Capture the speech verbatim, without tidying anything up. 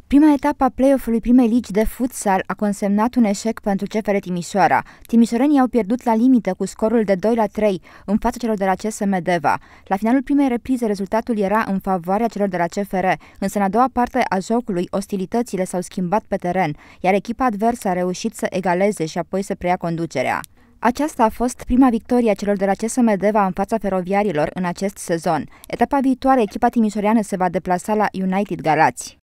Prima etapă a play-off-ului primei ligi de futsal a consemnat un eșec pentru C F R Timișoara. Timișorenii au pierdut la limită cu scorul de doi la trei în fața celor de la C S M Deva. La finalul primei reprize, rezultatul era în favoarea celor de la C F R, însă în a doua parte a jocului, ostilitățile s-au schimbat pe teren, iar echipa adversă a reușit să egaleze și apoi să preia conducerea. Aceasta a fost prima victorie a celor de la C S M Deva în fața feroviarilor în acest sezon. Etapa viitoare, echipa timișoreană se va deplasa la United Galați.